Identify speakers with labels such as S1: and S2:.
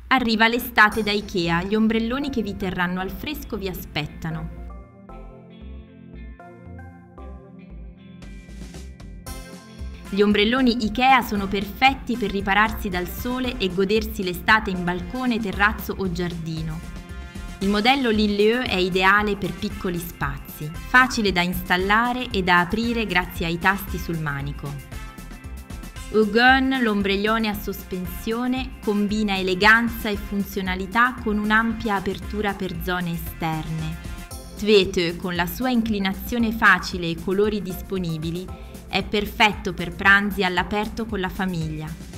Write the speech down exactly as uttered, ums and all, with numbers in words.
S1: Arriva l'estate da Ikea, gli ombrelloni che vi terranno al fresco vi aspettano. Gli ombrelloni Ikea sono perfetti per ripararsi dal sole e godersi l'estate in balcone, terrazzo o giardino. Il modello Lilleux è ideale per piccoli spazi, facile da installare e da aprire grazie ai tasti sul manico. Hugon, l'ombrellone a sospensione, combina eleganza e funzionalità con un'ampia apertura per zone esterne. Tvete, con la sua inclinazione facile e colori disponibili, è perfetto per pranzi all'aperto con la famiglia.